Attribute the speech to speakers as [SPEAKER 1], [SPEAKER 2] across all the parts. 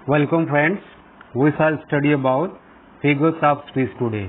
[SPEAKER 1] Welcome friends, we shall study about figures of speech today.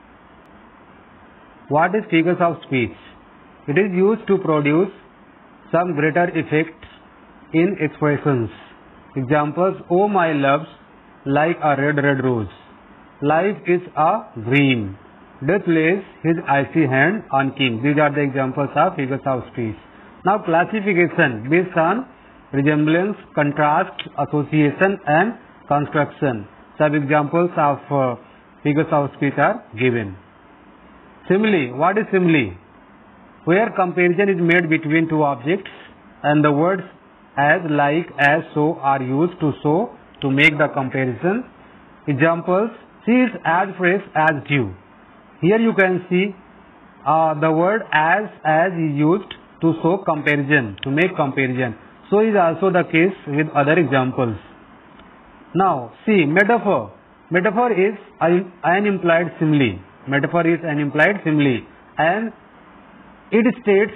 [SPEAKER 1] What is figures of speech? It is used to produce some greater effects in expressions. Examples: oh my loves, like a red rose. Life is a dream. Death lays his icy hand on king. These are the examples of figures of speech. Now classification based on resemblance, contrast, association and construction. Some examples of figures of speech are given. Simile. What is simile? Where comparison is made between two objects and the words as, like, as, so are used to show, to make the comparison. Examples: she is as fresh as dew. Here you can see the word as is used to show comparison, to make comparison. So is also the case with other examples. Now see metaphor. Metaphor is an implied simile. Metaphor is an implied simile, and it states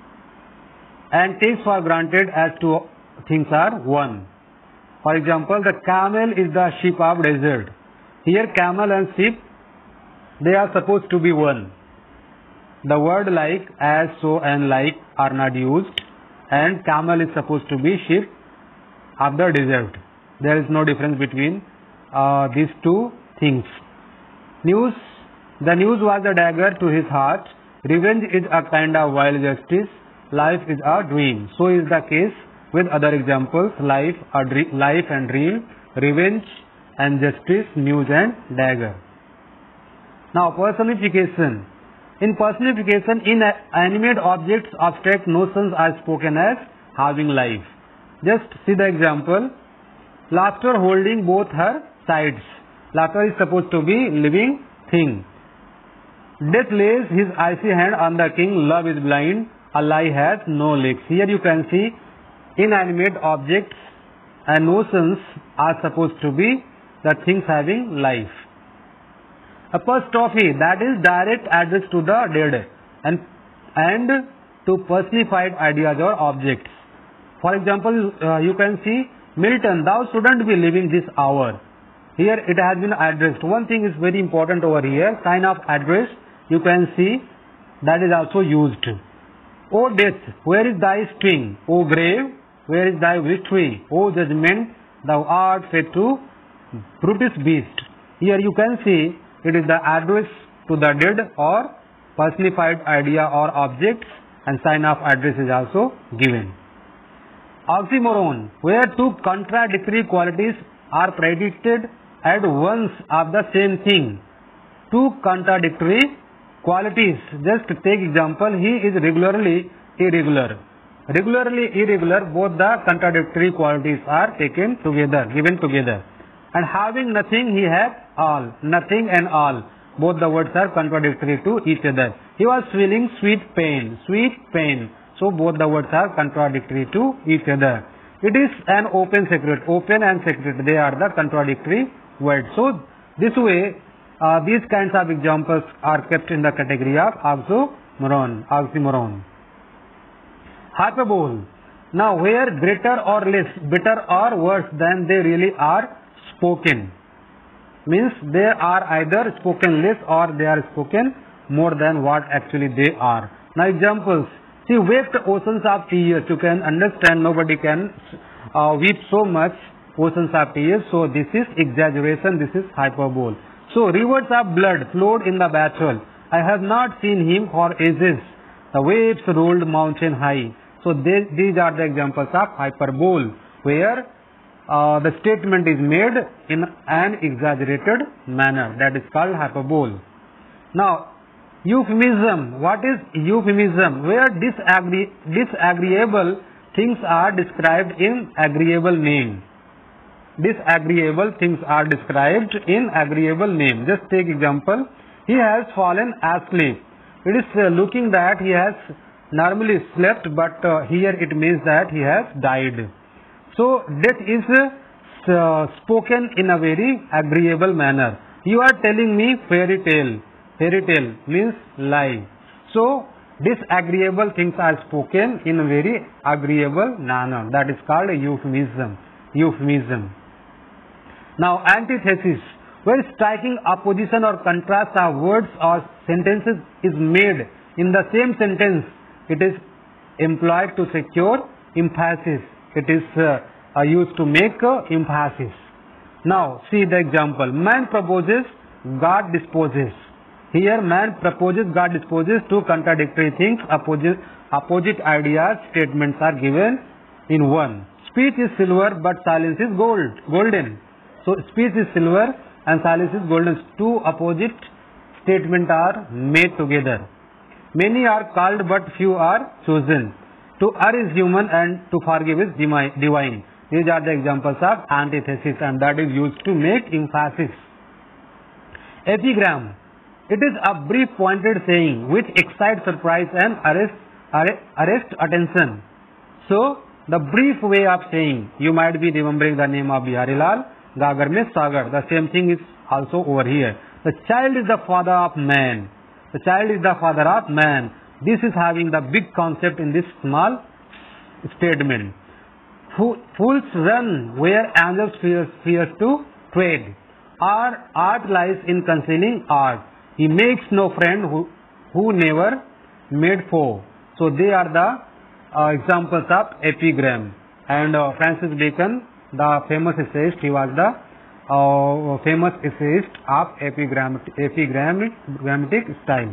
[SPEAKER 1] and takes for granted as two things are one. For example, the camel is the sheep of desert. Here camel and sheep, they are supposed to be one. The word like, as, so and like are not used, and camel is supposed to be sheep of the desert. There is no difference between these two things. News. The news was a dagger to his heart. Revenge is a kind of wild justice. Life is a dream. So is the case with other examples: life and dream, revenge and justice, news and dagger. Now personification. In personification, inanimate objects, abstract notions are spoken as having life. Just see the example. Laughter holding both her sides. Laughter is supposed to be living thing. Death lays his icy hand on the king. Love is blind. A lie has no legs. Here you can see inanimate objects and notions are supposed to be the things having life. Apostrophe, that is direct address to the dead and to personified ideas or objects. For example, you can see Milton, thou shouldn't be living this hour. Here it has been addressed. One thing is very important over here, sign of address. You can see that is also used. O death, where is thy sting? O grave, where is thy victory? O judgment, thou art fed to brutish beast. Here you can see it is the address to the dead or personified idea or objects, and sign of address is also given. Oxymoron, where two contradictory qualities are predicted at once of the same thing. Two contradictory qualities. Just take example, he is regularly irregular. Regularly irregular, both the contradictory qualities are taken together, given together. And having nothing, he has all. Nothing and all. Both the words are contradictory to each other. He was feeling sweet pain. Sweet pain. So both the words are contradictory to each other. It is an open secret. Open and secret, they are the contradictory words. So this way, these kinds of examples are kept in the category of oxymoron. Hyperbole. Now where greater or less, better or worse than they really are spoken. Means they are either spoken less or they are spoken more than what actually they are. Now examples. See, wept oceans of tears. You can understand nobody can weep so much oceans of tears. So this is exaggeration, this is hyperbole. So rivers of blood flowed in the battle. I have not seen him for ages. The waves rolled mountain high. So these are the examples of hyperbole, where the statement is made in an exaggerated manner. That is called hyperbole. Now euphemism. What is euphemism? Where disagreeable things are described in agreeable name. Disagreeable things are described in agreeable name. Just take example. He has fallen asleep. It is looking that he has normally slept, but here it means that he has died. So death is spoken in a very agreeable manner. You are telling me fairy tale. Fairy tale means lie. So disagreeable things are spoken in a very agreeable manner. That is called euphemism. Euphemism. Now, antithesis. Where striking opposition or contrast of words or sentences is made in the same sentence, it is employed to secure emphasis. It is used to make emphasis. Now, see the example. Man proposes, God disposes. Here, man proposes, God disposes. Two contradictory things, opposite ideas, statements are given in one. Speech is silver, but silence is golden. So, speech is silver and silence is golden. Two opposite statements are made together. Many are called, but few are chosen. To err is human and to forgive is divine. These are the examples of antithesis, and that is used to make emphasis. Epigram. It is a brief pointed saying which excites surprise and arrest attention. So, the brief way of saying, you might be remembering the name of Biharilal, Gagar mein Sagar. The same thing is also over here. The child is the father of man. The child is the father of man. This is having the big concept in this small statement. Fools run where angels fears to tread. Art lies in concealing art. He makes no friend who never made foe. So they are the examples of epigram. And Francis Bacon, the famous essayist, he was the famous essayist of epigrammatic style.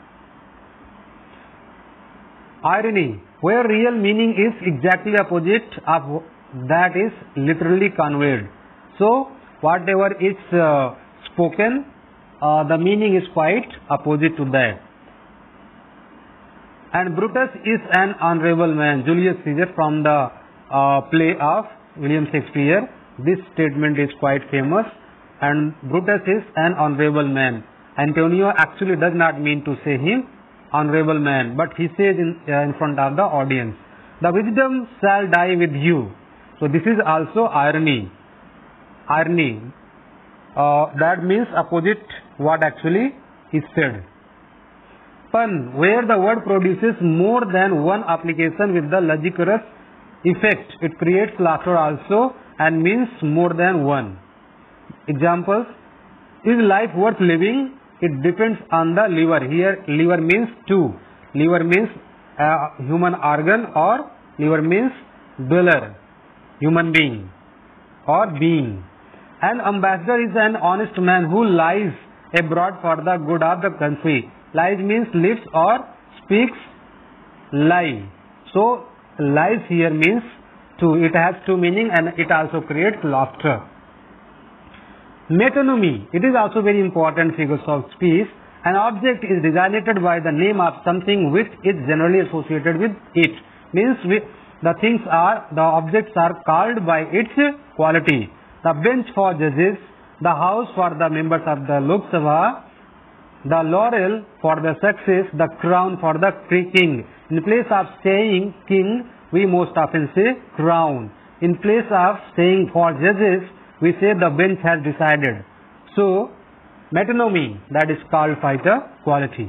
[SPEAKER 1] Irony, where real meaning is exactly opposite of that is literally conveyed. So whatever is spoken, the meaning is quite opposite to that. And Brutus is an honorable man. Julius Caesar from the play of William Shakespeare. This statement is quite famous. And Brutus is an honorable man. Antonio actually does not mean to say him honorable man, but he says in front of the audience, the wisdom shall die with you. So this is also irony. Irony. That means opposite what actually is said. Pun, where the word produces more than one application with the ludicrous effect. It creates laughter also and means more than one. Examples. Is life worth living? It depends on the liver. Here liver means two. Liver means human organ, or liver means dweller, human being or being. An ambassador is an honest man who lies abroad for the good of the country. Lies means lives or speaks lie. So lies here means two. It has two meaning and it also creates laughter. Metonymy. It is also very important figures of speech. An object is designated by the name of something which is generally associated with it. Means the objects are called by its quality. The bench for judges, the house for the members of the Lok Sabha, the laurel for the success, the crown for the king. In place of saying king, we most often say crown. In place of saying for judges, we say the bench has decided. So, metonymy, that is called by the quality.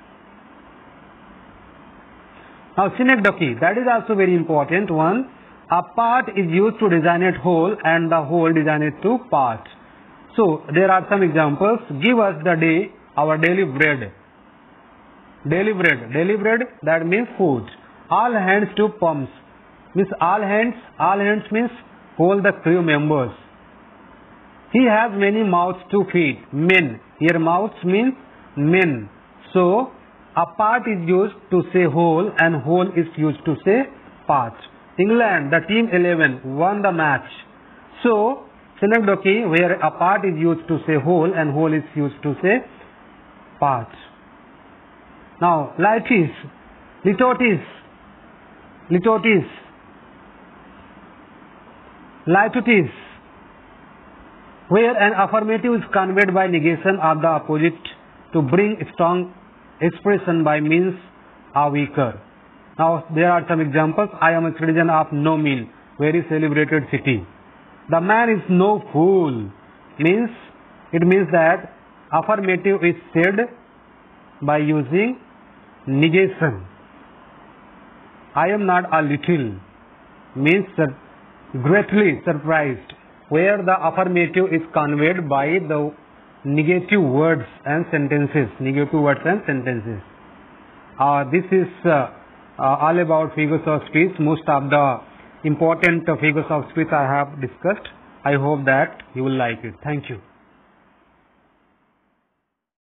[SPEAKER 1] Now, synecdoche, that is also very important one. A part is used to designate whole and the whole designate to part. So, there are some examples. Give us the day, our daily bread. Daily bread. Daily bread, that means food. All hands to pumps. Means all hands means all the crew members. He has many mouths to feed. Men. Here mouths means men. So, a part is used to say whole and whole is used to say part. England, the team 11 won the match. So, synecdoche, where a part is used to say whole and whole is used to say part. Now, litotes, where an affirmative is conveyed by negation of the opposite to bring strong expression by means of weaker. Now, there are some examples. I am a citizen of no mean, very celebrated city. The man is no fool. It means that affirmative is said by using negation. I am not a little means greatly surprised. where the affirmative is conveyed by the negative words and sentences. Negative words and sentences. This is all about figures of speech. Most of the important figures of speech I have discussed. I hope that you will like it. Thank you.